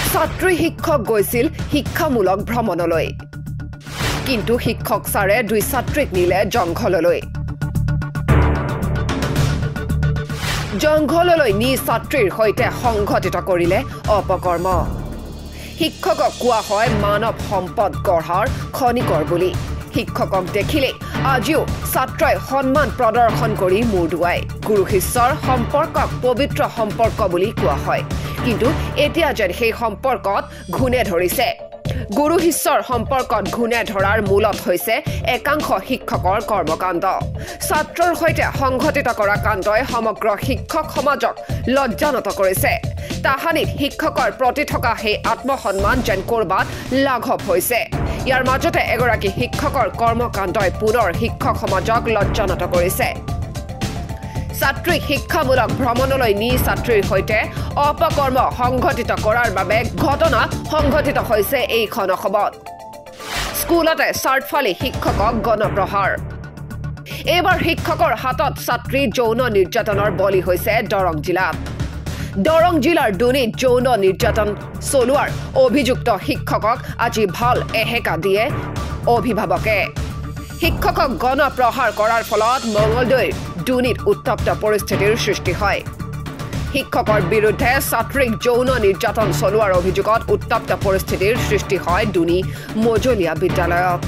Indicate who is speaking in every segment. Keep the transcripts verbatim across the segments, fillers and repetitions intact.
Speaker 1: ছাত্ৰী শিক্ষক গৈছিল শিক্ষামূলক ভ্ৰমণলৈ কিন্তু শিক্ষক ছাৰে দুই ছাত্ৰীক নিলে জংঘললৈ জংঘললৈ নি ছাত্ৰীৰ সৈতে সংঘটিত কৰিলে অপকৰ্ম শিক্ষকক কোৱা হয় মানৱ সম্পদ গঢ়াৰ খনিকৰ বুলি শিক্ষকক দেখিলে আজিও ছাত্ৰই সন্মান প্ৰদৰ্শন কৰি মূৰ দুৱাই গুৰু শিষ্যৰ সম্পৰ্কক পবিত্ৰ সম্পৰ্ক বুলি কোৱা হয় কিন্তু এতিয়া যেন সেই সম্পৰ্কত ঘুণে ধৰিছে গুৰু শিষ্যৰ সম্পৰ্কত ঘুণে ধৰাৰ মূলত হৈছে একাংশ শিক্ষকৰ কৰ্মকাণ্ড ছাত্ৰৰ সৈতে সংঘটিত কৰা কাণ্ডই সমগ্ৰ শিক্ষক সমাজক লজ্জানত কৰিছে তাহানিত শিক্ষকৰ প্ৰতি থকা সেই আত্মসন্মান যেন কৰবাত লাঘৱ হৈছে ইয়াৰ মাজতে এগৰাকী শিক্ষকৰ কৰ্মকাণ্ডই পুনৰ শিক্ষক সমাজক লজ্জানত কৰিছে ছাত্ৰীক শিক্ষামূলক ভ্ৰমণলৈ নি ছাত্ৰীৰ সৈতে অপকৰ্ম সংঘটিত কৰাৰ বাবে ঘটনা সংঘটিত হৈছে এইখন অসমত স্কুলতে চাৰ্টফালি শিক্ষকক গণপ্ৰহাৰ এইবাৰ শিক্ষকৰ হাতত ছাত্ৰী যৌন নিৰ্যাতনৰ বলি হৈছে দৰং জিলাত দৰং জিলাৰ দুনিত যৌন নিৰ্যাতন চলোৱাৰ অভিযুক্ত শিক্ষকক আজি ভাল এহেকা দিয়ে অভিভাৱকে শিক্ষকক গণপ্ৰহাৰ কৰাৰ ফলত মঙলদৈৰ দুনিত উত্তপ্ত পৰিস্থিতিৰ সৃষ্টি হয় শিক্ষকৰ বিৰুদ্ধে ছাত্ৰীক যৌন নিৰ্যাতন চলোৱাৰ অভিযোগত উত্তপ্ত পৰিস্থিতিৰ সৃষ্টি হয় দুনি মজলীয়া বিদ্যালয়ত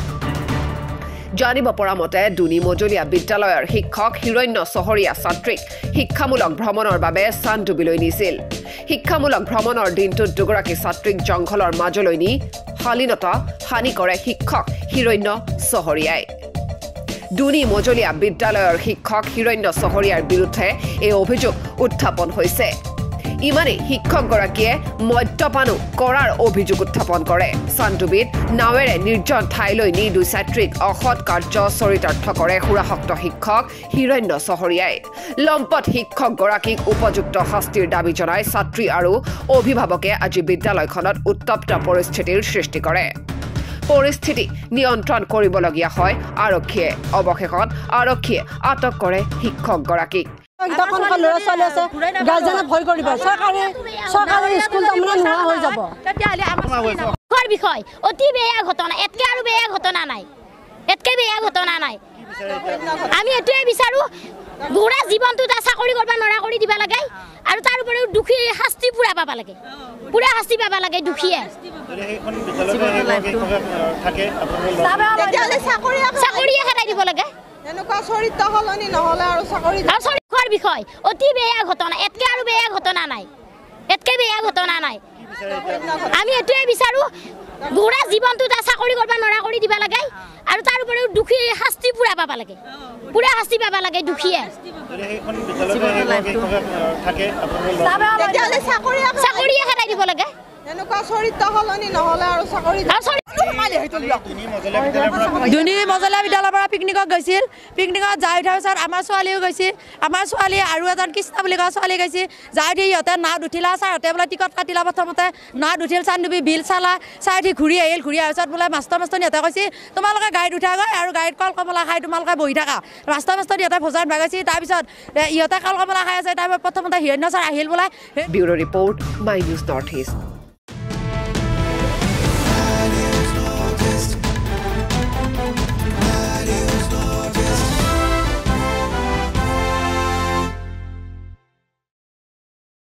Speaker 1: জানিব পৰা মতে দুনি মজলীয়া বিদ্যালয়ৰ শিক্ষক হিৰণ্য চহৰীয়া ছাত্ৰীক শিক্ষামূলক ভ্ৰমণৰ বাবে চানডুবিলৈ নিছিল শিক্ষামূলক ভ্ৰমণৰ দিনটোত দুগৰাকী ছাত্ৰীক জংঘলৰ মাজলৈ নি শালীনতা হানি কৰে শিক্ষক হিৰণ্য চহৰীয়াই দুনি মজলীয়া বিদ্যালয়ৰ শিক্ষক হিৰণ্য চহৰীয়াৰ বিৰুদ্ধে এই অভিযোগ উত্থাপন হৈছে ইমানে শিক্ষকগৰাকীয়ে মদ্যপানো কৰাৰ অভিযোগ উত্থাপন কৰে চানডুবিত নাৱেৰে নিৰ্জন ঠাইলৈ নি দুই ছাত্ৰীক অসৎ কাৰ্য চৰিতাৰ্থ কৰে সুৰাসক্ত শিক্ষক হিৰণ্য চহৰীয়াই লম্পট শিক্ষকগৰাকীক উপযুক্ত শাস্তিৰ দাবী জনাই ছাত্ৰী আৰু অভিভাৱকে আজি বিদ্যালয়খনত উত্তপ্ত পৰিস্থিতিৰ সৃষ্টি কৰে পৰিস্থিতি নিয়ন্ত্ৰণ কৰিবলগীয়া হয় আৰক্ষীয়ে অৱশেষত আৰক্ষীয়ে আটক কৰে শিক্ষকগৰাকীক
Speaker 2: তখন ল'ৰা ছোৱালী আছে গাৰ্জেনে ভয় কৰিব চৰকাৰে চৰকাৰে স্কুল তাৰমানে নোহোৱা হৈ যাব
Speaker 3: তেতিয়াহ'লে আমাৰ বিষয় অতি বেয়া ঘটনা এতকে আৰু বেয়া ঘটনা নাই এতকে বেয়া ঘটনা নাই আমি এটোৱে বিচাৰো গোৰা জীৱনটো তা চাকৰি কৰিব নৰা কৰি দিবা লাগে আৰু তাৰ উপৰিও দুখী শাস্তি পুৰা পাবা লাগে পুৰা শাস্তি পাবা লাগে দুখীয়ে
Speaker 4: এইখন বিদ্যালয়ত থাকে আপোনালোকে
Speaker 3: তেতিয়াহ'লে চাকৰি চাকৰি হেৰাই দিব লাগে
Speaker 2: এনেকুৱা চৰিত্ৰ হলনি নহলে আৰু চাকৰি
Speaker 3: চাকৰিৰ বিষয় অতি বেয়া ঘটনা এতকে আৰু বেয়া ঘটনা নাই এতকে বেয়া ঘটনা নাই আমি এটোৱে বিচাৰো গোৰা জীৱনটো তা চাকৰি কৰিব নৰা কৰি দিবা লাগে আৰু তাৰ উপৰিও দুখী শাস্তি পুৰা পাবা লাগে পুৰা শাস্তি পাবা লাগে দুখীয়ে
Speaker 4: এইখন বিদ্যালয়ত থাকে আপোনালোকে
Speaker 3: তেতিয়াহ'লে চাকৰি চাকৰি হেৰাই দিব লাগে
Speaker 2: এনেকুৱা চৰিত্ৰ হলনি নহলে আৰু চাকৰি
Speaker 5: দুনি মজলীয়া বিদ্যালয়ৰ পৰা পিকনিকত গৈছিল পিকনিকত যাই উঠাৰ পিছত আমাৰ ছোৱালীও গৈছিল আমাৰ ছোৱালী আৰু এজন কৃষ্ণ বুলি কোৱা ছোৱালী গৈছিল যাই উঠি সিহঁতে নাৱত উঠিলা ছাৰহঁতে বোলে টিকট কাটিলা প্ৰথমতে নাৱত উঠিল চানডুবি বিল চালা চাই উঠি ঘূৰি আহিল ঘূৰি অহাৰ পিছত বোলে মাষ্টৰ মাষ্টৰনিহঁতে কৈছে তোমালোকে গাড়ীত উঠাগৈ আৰু গাড়ীত কল কমলা খাই তোমালোকে বহি থাকা মাষ্টৰ মাষ্টৰনিহঁতে ভোজন ভাগাইছে তাৰপিছত ইহঁতে কল কমলা খাই আছে তাৰপিছত প্ৰথমতে হিৰণ্য ছাৰ আহিল বোলে
Speaker 1: bureau report my news north east